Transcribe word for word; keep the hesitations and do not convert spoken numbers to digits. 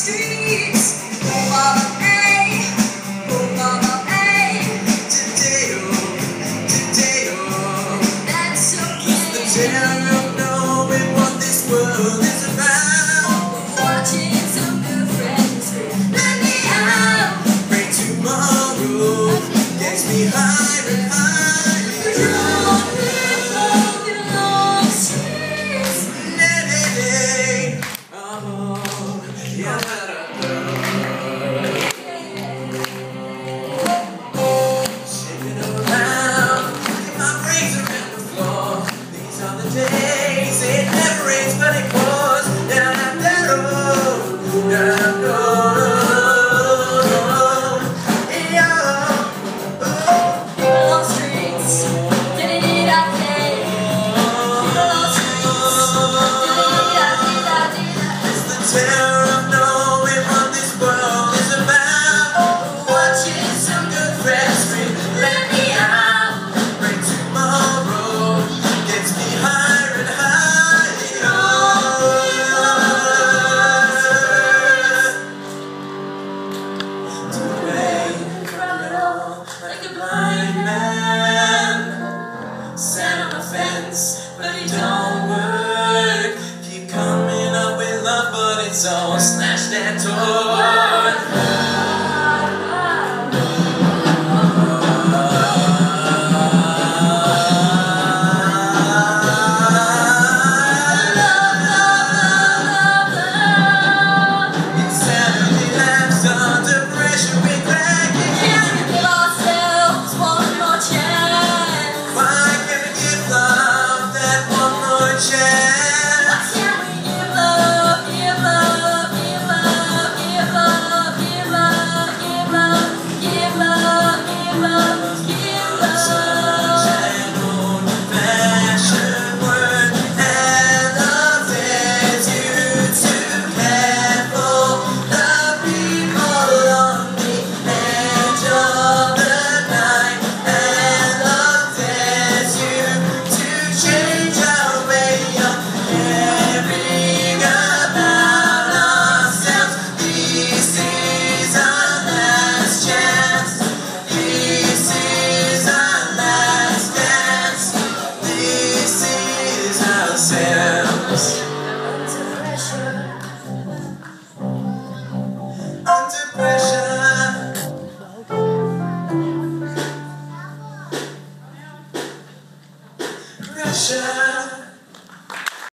streets. Oh mama, hey, oh mama, hey. Today, oh, today, oh, that's okay. It's the terror of knowing what this world is about. Watching some good friends let me out. Pray tomorrow gets me higher and higher. Days, it never rains, but it pours. Down and down, down and down. On streets, getting it out there. On streets, getting it out there. It's the terror of knowing what this world is about. Watching some good friends let me out. Bring tomorrow gets me high. Like a blind man, sat on a fence, but it don't work. Keep coming up with love, but it's all slashed and torn.